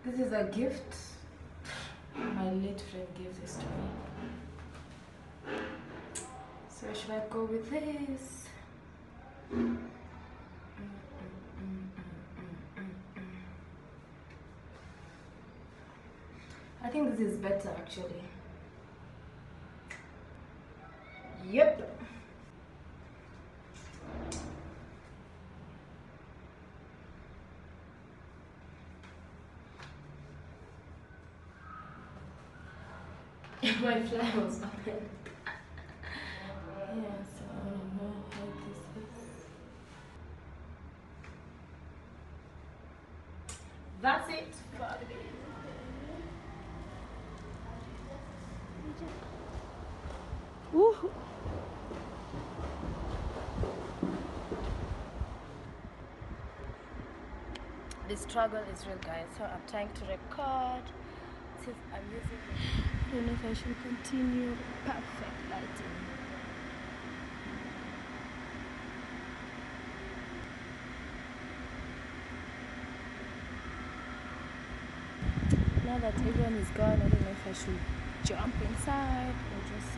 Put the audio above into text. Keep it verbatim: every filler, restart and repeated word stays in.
This is a gift. My late friend gave this to me. So should I go with this? I think this is better actually. Yep. My fly was open. Yeah, so I don't know how this is. That's it for the video. Woo. The struggle is real, guys. So I'm trying to record. Since I'm using, I don't know if I should continue. Perfect lighting. Now that everyone is gone, I don't know if I should jump inside or just.